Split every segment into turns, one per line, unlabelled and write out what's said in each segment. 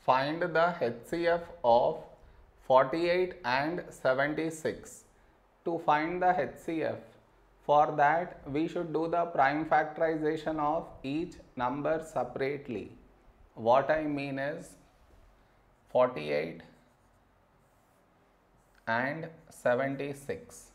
Find the HCF of 48 and 76. To find the HCF, for that we should do the prime factorization of each number separately. What I mean is 48 and 76.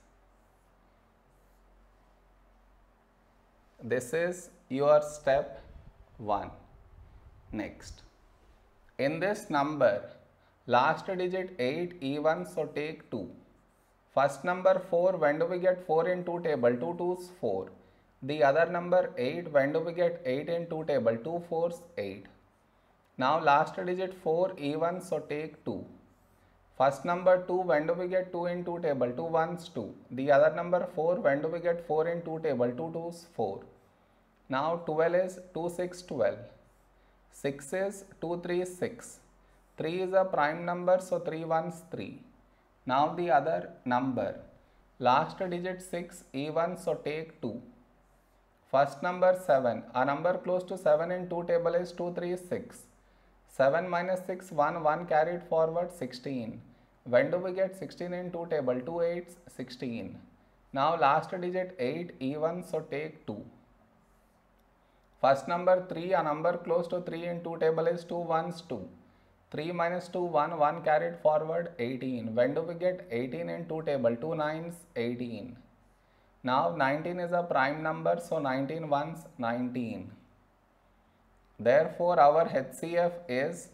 This is your step 1. Next, in this number, last digit 8 even, so take 2. First number 4, when do we get 4 in 2 table? 2 2's 4. The other number 8, when do we get 8 in 2 table? 2 4's 8. Now last digit 4 even, so take 2. First number 2, when do we get 2 in 2 table? 2 1's 2. The other number 4, when do we get 4 in 2 table? 2 2's 4. Now 12 is 2 6 12. 6 is 2 3 6. 3 is a prime number, so 3 1's 3. Now the other number, last digit 6 even, so take 2. First number 7, a number close to 7 in 2 table is 2 3 6. 7 minus 6, 1, 1 carried forward, 16. When do we get 16 in 2 table? 2 8's 16. Now last digit 8 even, so take 2. First number 3, a number close to 3 in 2 table is 2 1's 2. 3 minus 2, 1, 1 carried forward, 18. When do we get 18 in 2 table? 2 9's 18. Now 19 is a prime number, so 19 1's 19. Therefore our HCF is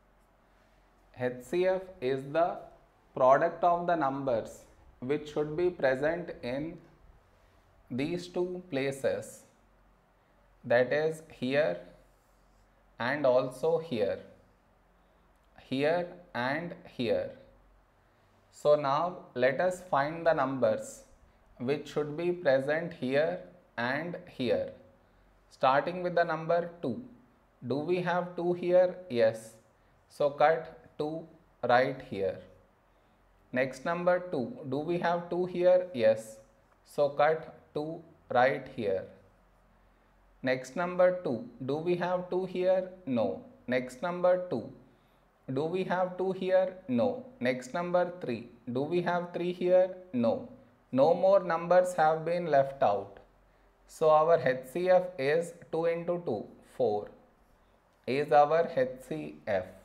the product of the numbers which should be present in these two places, that is here and also here and here. So now let us find the numbers which should be present here and here. Starting with the number 2. Do we have 2 here? Yes. So cut 2 right here. Next number 2. Do we have 2 here? Yes. So cut 2 right here. Next number 2. Do we have 2 here? No. Next number 2. Do we have 2 here? No. Next number 3. Do we have 3 here? No. No more numbers have been left out. So our HCF is 2 into 2, 4 is our HCF.